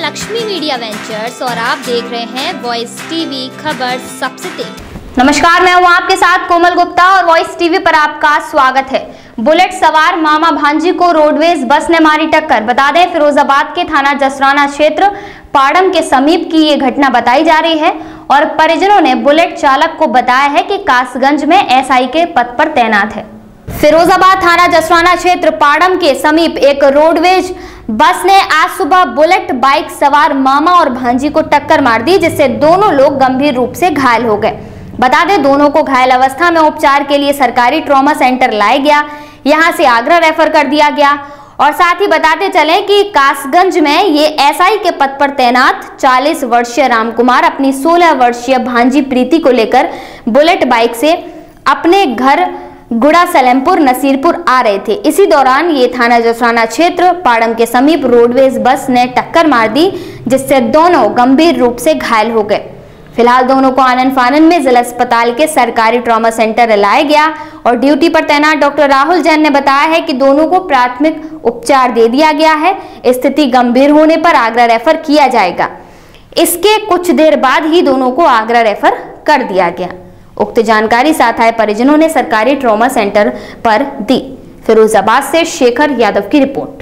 Lakshmi media ventures और आप देख रहे हैं वॉइस टीवी, खबर सबसे तेज। नमस्कार, मैं हूं आपके साथ कोमल गुप्ता और वॉइस टीवी पर आपका स्वागत है। बुलेट सवार मामा भांजी को रोडवेज बस ने मारी टक्कर। बता दें, फिरोजाबाद के थाना जसराना क्षेत्र पाड़म के समीप की ये घटना बताई जा रही है और परिजनों ने बुलेट चालक को बताया है कि कासगंज में एसआई के पद पर तैनात है। फिरोजाबाद थाना जसराना क्षेत्र पाड़म के समीप एक रोडवेज बस ने आज सुबह बुलेट बाइक सवार मामा और भांजी को टक्कर मार दी, जिससे दोनों लोग गंभीर रूप से घायल हो गए। बता दें, दोनों को घायल अवस्था में उपचार के लिए सरकारी ट्रॉमा सेंटर लाया गया, यहां से आगरा रेफर कर दिया गया। और साथ ही बताते चलें कि कासगंज में ये एसआई के पद पर तैनात 40 वर्षीय रामकुमार अपनी 16 वर्षीय भांजी प्रीति को लेकर बुलेट बाइक से अपने घर गुड़ा सलेमपुर नसीरपुर आ रहे थे। इसी दौरान ये थाना जसराना क्षेत्र पाड़म के समीप रोडवेज बस ने टक्कर मार दी, जिससे दोनों गंभीर रूप से घायल हो गए। फिलहाल दोनों को आनन फानन में जिला अस्पताल के सरकारी ट्रॉमा सेंटर लाया गया और ड्यूटी पर तैनात डॉक्टर राहुल जैन ने बताया है कि दोनों को प्राथमिक उपचार दे दिया गया है। स्थिति गंभीर होने पर आगरा रेफर किया जाएगा। इसके कुछ देर बाद ही दोनों को आगरा रेफर कर दिया गया। उक्त जानकारी साथ आए परिजनों ने सरकारी ट्रॉमा सेंटर पर दी। फिरोजाबाद से शेखर यादव की रिपोर्ट।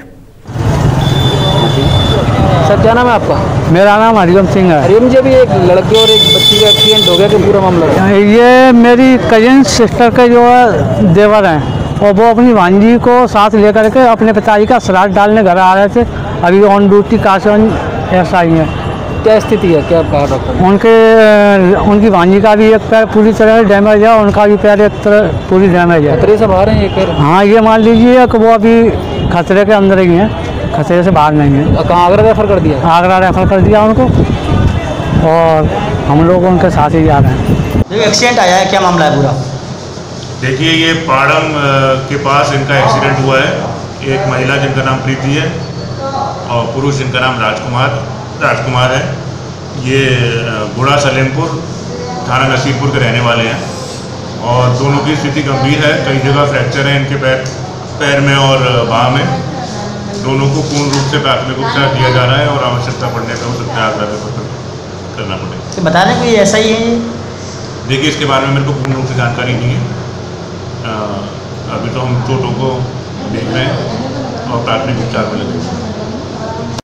सर, क्या नाम है आपका? मेरा नाम हरिओम सिंह है। हरिओम जी, अभी एक लड़के और एक बच्ची का एक्सीडेंट हो गया, कि पूरा मामला है? ये मेरी कजिन सिस्टर के जो है देवर हैं और वो अपनी भांजी को साथ लेकर के अपने पिताजी का श्राद्ध डालने घर आ रहे थे। अभी ऑन ड्यूटी कासगंज एसआई है। क्या स्थिति है, क्या कहा डॉक्टर? उनकी भांजी का भी एक पैर पूरी तरह डैमेज है, उनका भी पैर एक तरह पूरी डैमेज है। खतरे से बाहर हैं ये पैर? हाँ, ये मान लीजिए कि वो अभी खतरे के अंदर ही हैं, खतरे से बाहर नहीं है। कहाँ आगरा रेफर कर दिया? आगरा रेफर कर दिया उनको और हम लोग उनके साथ ही जा रहे हैं। जो एक्सीडेंट आया है, क्या मामला है पूरा? देखिए, ये पाड़म के पास इनका एक्सीडेंट हुआ है। एक महिला जिनका नाम प्रीति है और पुरुष जिनका नाम राजकुमार है। ये गुड़ा सलेमपुर थाना नसीरपुर के रहने वाले हैं और दोनों की स्थिति गंभीर है। कई जगह फ्रैक्चर है इनके पैर में और बाह में। दोनों को पूर्ण रूप से प्राथमिक उपचार दिया जा रहा है और आवश्यकता पड़ने पर हो सकता है आगरा रेफर करना पड़ेगा। तो बता दें, कोई ऐसा ही है? देखिए, इसके बारे में मेरे को पूर्ण रूप से जानकारी नहीं है। अभी तो हम चोटों को देख रहे हैं और प्राथमिक उपचार में लगे।